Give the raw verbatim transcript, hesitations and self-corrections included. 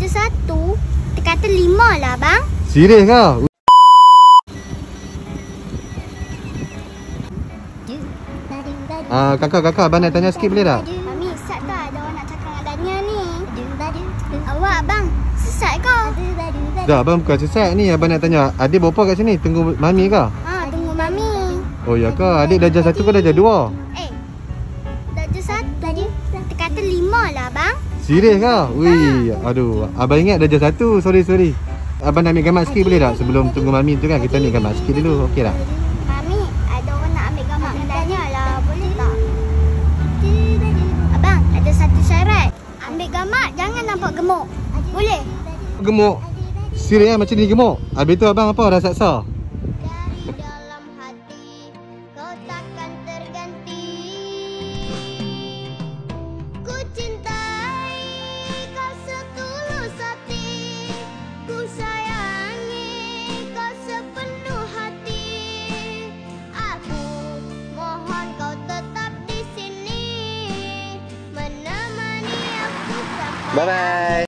je satu, kita kata lima lah bang. Serius kau? Ah, kakak, kakak, abang nak tanya sikit boleh tak? Mami, sesat tak ada orang nak cakap dengan Dania ni? Awak bang, sesat kau? Tak, abang bukan sesat ni. Abang nak tanya, adik berapa kat sini? Tunggu mami ke? Ha, tunggu mami. Oh ya ke? Adik darjah satu ke darjah dua? Eh, darjah satu, kita kata lima lah bang. Serius kau? Wih, aduh. Abang ingat darjah satu. Sorry, sorry. Abang nak ambil gambar sikit boleh tak? Sebelum tunggu mami tu kan, kita ambil gambar sikit dulu. Okey tak? Mami, ada orang nak ambil gambar dengan Dania lah. Boleh tak? Abang, ada satu syarat. Ambil gambar, jangan nampak gemuk. Boleh? Gemuk. Serius macam ni gemuk. Habis tu abang apa raksasa? Dalam hati, kau takkan terganti. Ku cintai kau setulus hati. Ku sayangi kau sepenuh hati. Aku mohon kau tetap di sini, menemani aku sampai. Bye bye.